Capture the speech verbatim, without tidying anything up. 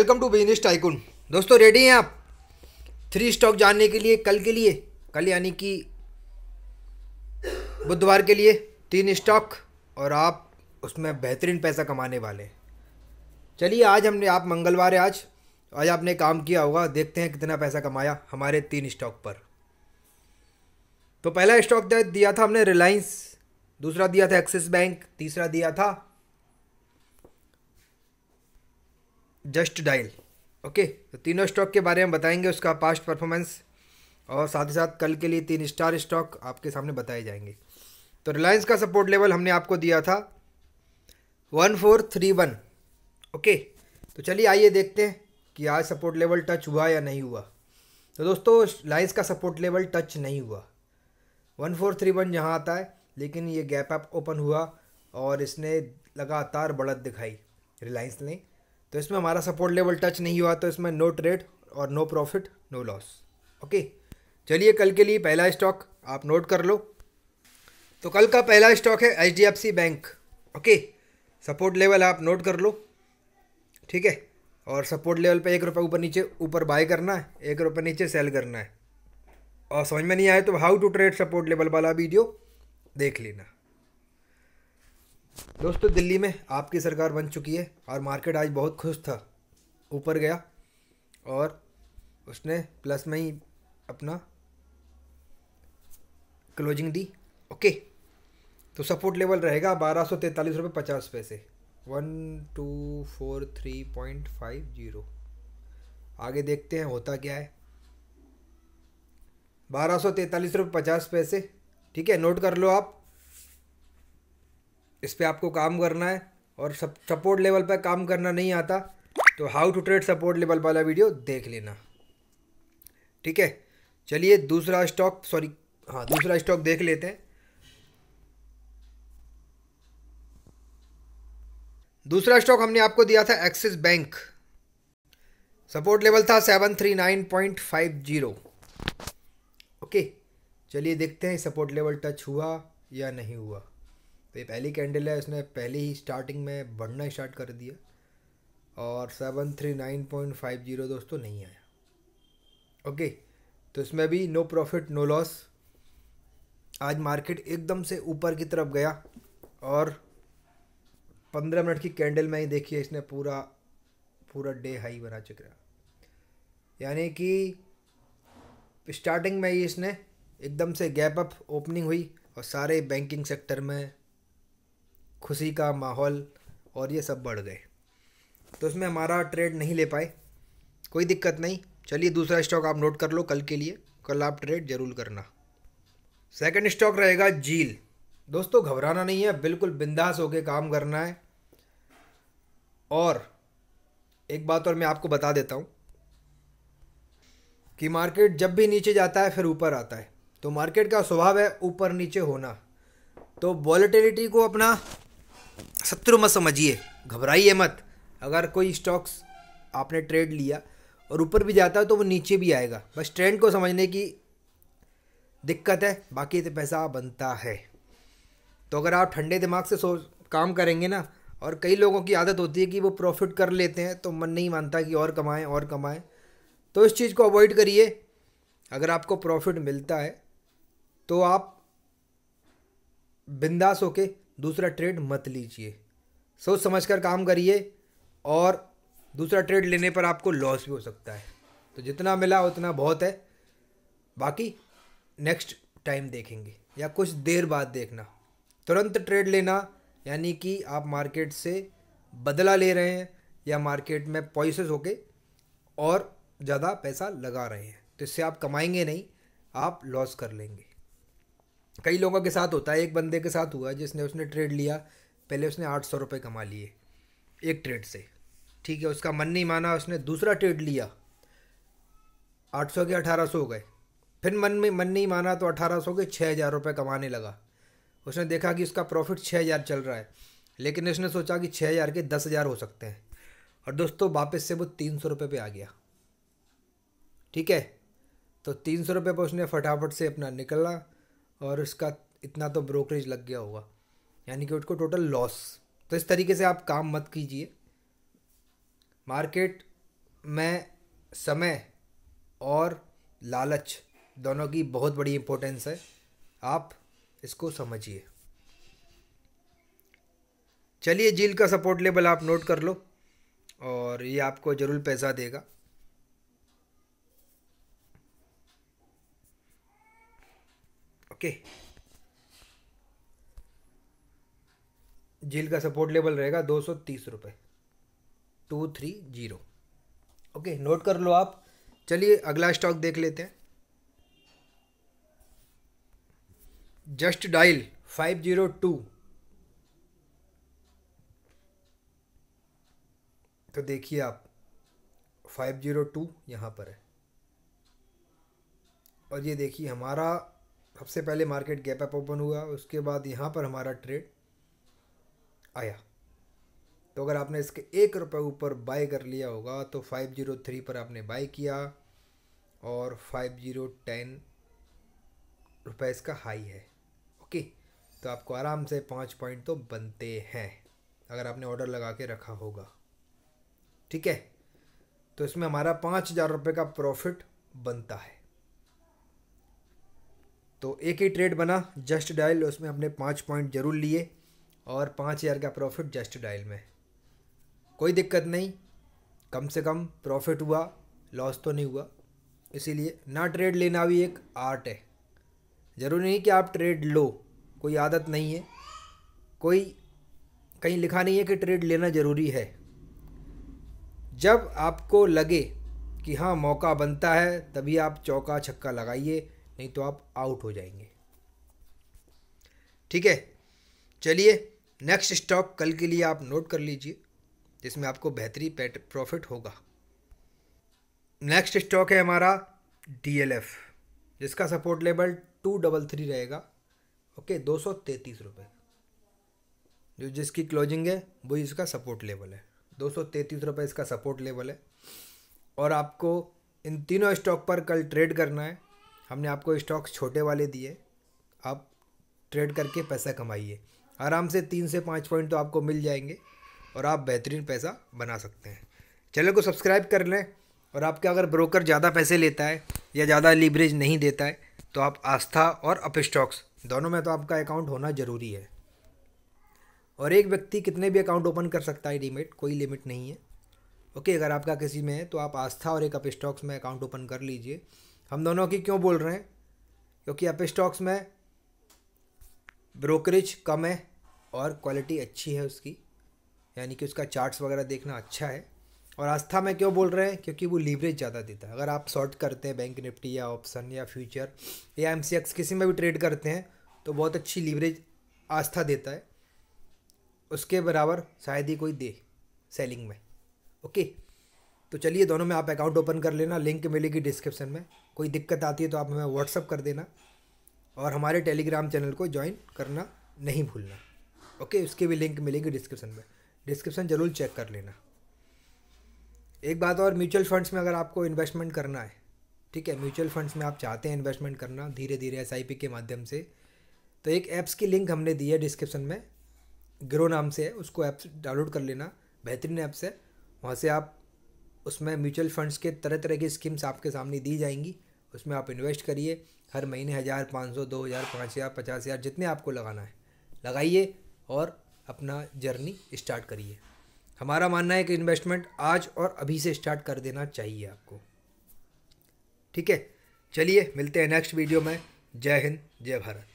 Welcome to business tycoon. दोस्तों ready हैं आप थ्री स्टॉक जानने के लिए? कल के लिए, कल यानी कि बुधवार के लिए तीन स्टॉक और आप उसमें बेहतरीन पैसा कमाने वाले हैं। चलिए आज हमने, आप मंगलवार है आज आज आपने काम किया होगा, देखते हैं कितना पैसा कमाया हमारे तीन स्टॉक पर। तो पहला स्टॉक दिया था हमने रिलायंस, दूसरा दिया था एक्सिस बैंक, तीसरा दिया था जस्ट डायल। ओके, तो तीनों स्टॉक के बारे में बताएंगे, उसका पास्ट परफॉर्मेंस और साथ ही साथ कल के लिए तीन स्टार स्टॉक आपके सामने बताए जाएंगे। तो रिलायंस का सपोर्ट लेवल हमने आपको दिया था one four three one. Okay, तो चलिए आइए देखते हैं कि आज सपोर्ट लेवल टच हुआ या नहीं हुआ। तो दोस्तों रिलायंस का सपोर्ट लेवल टच नहीं हुआ, वन फोर थ्री वन यहाँ आता है, लेकिन ये गैप अप ओपन हुआ और इसने लगातार बढ़त दिखाई रिलायंस ने। तो इसमें हमारा सपोर्ट लेवल टच नहीं हुआ, तो इसमें नो ट्रेड और no profit no loss. Okay, चलिए कल के लिए पहला स्टॉक आप नोट कर लो। तो कल का पहला स्टॉक है H D F C bank. Okay, support level आप नोट कर लो, ठीक है। और सपोर्ट लेवल पे एक रुपये ऊपर नीचे ऊपर बाय करना है, एक रुपये नीचे सेल करना है। और समझ में नहीं आए तो how to trade support level वाला वीडियो देख लेना। दोस्तों दिल्ली में आपकी सरकार बन चुकी है और मार्केट आज बहुत खुश था, ऊपर गया और उसने प्लस में ही अपना क्लोजिंग दी। ओके, तो सपोर्ट लेवल रहेगा बारह सौ तैंतालीस रुपये पचास पैसे, one two four three point five zero. आगे देखते हैं होता क्या है। बारह सौ तैंतालीस रुपये पचास पैसे, ठीक है, नोट कर लो आप। इस पर आपको काम करना है और सब सपोर्ट लेवल पर काम करना नहीं आता तो how to trade support level वाला वीडियो देख लेना, ठीक है। चलिए दूसरा स्टॉक, सॉरी हाँ दूसरा स्टॉक देख लेते हैं। दूसरा स्टॉक हमने आपको दिया था एक्सिस बैंक, सपोर्ट लेवल था seven three nine point five zero. Okay, चलिए देखते हैं सपोर्ट लेवल टच हुआ या नहीं हुआ। तो ये पहली कैंडल है, उसने पहले ही स्टार्टिंग में बढ़ना स्टार्ट कर दिया और seven three nine point five zero दोस्तों नहीं आया। ओके, तो इसमें भी नो प्रॉफिट नो लॉस। आज मार्केट एकदम से ऊपर की तरफ गया और पंद्रह मिनट की कैंडल में ही देखिए इसने पूरा पूरा डे हाई बना चुका है। यानी कि स्टार्टिंग में ही इसने एकदम से गैप अप ओपनिंग हुई और सारे बैंकिंग सेक्टर में खुशी का माहौल और ये सब बढ़ गए। तो इसमें हमारा ट्रेड नहीं ले पाए, कोई दिक्कत नहीं। चलिए दूसरा स्टॉक आप नोट कर लो कल के लिए, कल आप ट्रेड जरूर करना। सेकंड स्टॉक रहेगा जील। दोस्तों घबराना नहीं है, बिल्कुल बिंदास होके काम करना है। और एक बात और मैं आपको बता देता हूँ कि मार्केट जब भी नीचे जाता है फिर ऊपर आता है, तो मार्केट का स्वभाव है ऊपर नीचे होना। तो वॉलेटिलिटी को अपना शत्रु मत समझिए, घबराइए मत। अगर कोई स्टॉक्स आपने ट्रेड लिया और ऊपर भी जाता है तो वो नीचे भी आएगा, बस ट्रेंड को समझने की दिक्कत है, बाकी तो पैसा बनता है। तो अगर आप ठंडे दिमाग से सोच काम करेंगे ना, और कई लोगों की आदत होती है कि वो प्रॉफिट कर लेते हैं तो मन नहीं मानता कि और कमाएं और कमाएं, तो इस चीज़ को अवॉइड करिए। अगर आपको प्रॉफिट मिलता है तो आप बिंदास होके दूसरा ट्रेड मत लीजिए, सोच समझकर काम करिए। और दूसरा ट्रेड लेने पर आपको लॉस भी हो सकता है, तो जितना मिला उतना बहुत है, बाकी नेक्स्ट टाइम देखेंगे या कुछ देर बाद देखना। तुरंत ट्रेड लेना यानी कि आप मार्केट से बदला ले रहे हैं या मार्केट में पॉइसेस होके और ज़्यादा पैसा लगा रहे हैं, तो इससे आप कमाएंगे नहीं, आप लॉस कर लेंगे। कई लोगों के साथ होता है, एक बंदे के साथ हुआ जिसने उसने ट्रेड लिया, पहले उसने आठ सौ रुपये कमा लिए एक ट्रेड से, ठीक है। उसका मन नहीं माना, उसने दूसरा ट्रेड लिया, आठ सौ के अठारह सौ हो गए। फिर मन में मन नहीं माना तो अठारह सौ के छः हज़ार रुपये कमाने लगा। उसने देखा कि उसका प्रॉफिट छः हज़ार चल रहा है, लेकिन उसने सोचा कि छः हज़ार के दस हज़ार हो सकते हैं, और दोस्तों वापस से वो तीन सौ रुपये पे आ गया, ठीक है। तो तीन सौ रुपये पर उसने फटाफट से अपना निकला और उसका इतना तो ब्रोकरेज लग गया होगा, यानी कि उसको टोटल लॉस। तो इस तरीके से आप काम मत कीजिए। मार्केट में समय और लालच दोनों की बहुत बड़ी इम्पोर्टेंस है, आप इसको समझिए। चलिए, जील का सपोर्ट लेवल आप नोट कर लो और ये आपको ज़रूर पैसा देगा। ओके, जील का सपोर्ट लेवल रहेगा दो सौ तीस रुपये, two three zero. Okay, note कर लो आप। चलिए अगला स्टॉक देख लेते हैं। Just Dial five zero two. तो देखिए आप, फाइव जीरो टू यहाँ पर है और ये देखिए हमारा सबसे पहले मार्केट गैप अप ओपन हुआ, उसके बाद यहाँ पर हमारा ट्रेड आया। तो अगर आपने इसके एक रुपये ऊपर बाय कर लिया होगा तो फाइव जीरो थ्री पर आपने बाय किया और फाइव जीरो टेन रुपये इसका हाई है। ओके, तो आपको आराम से पाँच पॉइंट तो बनते हैं अगर आपने ऑर्डर लगा के रखा होगा। ठीक है, तो इसमें हमारा पाँच हज़ार रुपये का प्रॉफिट बनता है। तो एक ही ट्रेड बना जस्ट डायल, उसमें हमने पाँच पॉइंट जरूर लिए और पाँच हज़ार का प्रॉफिट जस्ट डायल में। कोई दिक्कत नहीं, कम से कम प्रॉफिट हुआ, लॉस तो नहीं हुआ। इसीलिए ना ट्रेड लेना भी एक आर्ट है। ज़रूरी नहीं कि आप ट्रेड लो, कोई आदत नहीं है, कोई कहीं लिखा नहीं है कि ट्रेड लेना ज़रूरी है। जब आपको लगे कि हाँ मौका बनता है तभी आप चौका छक्का लगाइए, नहीं तो आप आउट हो जाएंगे। ठीक है, चलिए नेक्स्ट स्टॉक कल के लिए आप नोट कर लीजिए जिसमें आपको बेहतरीन प्रॉफिट होगा। नेक्स्ट स्टॉक है हमारा डी एल एफ, जिसका support level two double three रहेगा। ओके, दो सौ तैंतीस रुपये जो जिसकी क्लोजिंग है वही इसका सपोर्ट लेवल है। दो सौ तैंतीस रुपये इसका सपोर्ट लेवल है और आपको इन तीनों स्टॉक पर कल ट्रेड करना है। हमने आपको स्टॉक छोटे वाले दिए, आप ट्रेड करके पैसा कमाइए। आराम से तीन से पाँच पॉइंट तो आपको मिल जाएंगे और आप बेहतरीन पैसा बना सकते हैं। चैनल को सब्सक्राइब कर लें और आपके अगर ब्रोकर ज़्यादा पैसे लेता है या ज़्यादा लीवरेज नहीं देता है तो आप आस्था और अपस्टॉक्स दोनों में तो आपका अकाउंट होना ज़रूरी है। और एक व्यक्ति कितने भी अकाउंट ओपन कर सकता है डीमेट, कोई लिमिट नहीं है। ओके, अगर आपका किसी में है तो आप आस्था और एक अपस्टॉक्स में अकाउंट ओपन कर लीजिए। हम दोनों की क्यों बोल रहे हैं, क्योंकि अपस्टॉक्स में ब्रोकरेज कम है और क्वालिटी अच्छी है उसकी, यानी कि उसका चार्ट्स वगैरह देखना अच्छा है। और आस्था में क्यों बोल रहे हैं, क्योंकि वो लीवरेज ज़्यादा देता है। अगर आप शॉर्ट करते हैं बैंक निफ्टी या ऑप्शन या फ्यूचर या एम सी एक्स किसी में भी ट्रेड करते हैं तो बहुत अच्छी लीवरेज आस्था देता है, उसके बराबर शायद ही कोई दे सेलिंग में। ओके, तो चलिए दोनों में आप अकाउंट ओपन कर लेना, लिंक मिलेगी डिस्क्रिप्शन में। कोई दिक्कत आती है तो आप हमें व्हाट्सअप कर देना और हमारे टेलीग्राम चैनल को ज्वाइन करना नहीं भूलना। ओके, उसकी भी लिंक मिलेगी डिस्क्रिप्शन में, डिस्क्रिप्शन ज़रूर चेक कर लेना। एक बात और, म्यूचुअल फंड्स में अगर आपको इन्वेस्टमेंट करना है, ठीक है, म्यूचुअल फंड्स में आप चाहते हैं इन्वेस्टमेंट करना धीरे धीरे एस आई पी के माध्यम से, तो एक ऐप्स की लिंक हमने दी है डिस्क्रिप्शन में, ग्रो नाम से है, उसको ऐप्स डाउनलोड कर लेना, बेहतरीन ऐप्स है। वहाँ से आप उसमें म्यूचुअल फंड्स के तरह तरह की स्कीम्स आपके सामने दी जाएंगी, उसमें आप इन्वेस्ट करिए। हर महीने हज़ार, पाँच सौ, दो हज़ार, पाँच हज़ार, पचास हज़ार जितने आपको लगाना है लगाइए और अपना जर्नी स्टार्ट करिए। हमारा मानना है कि इन्वेस्टमेंट आज और अभी से स्टार्ट कर देना चाहिए आपको। ठीक है, चलिए मिलते हैं नेक्स्ट वीडियो में। जय हिंद, जय भारत।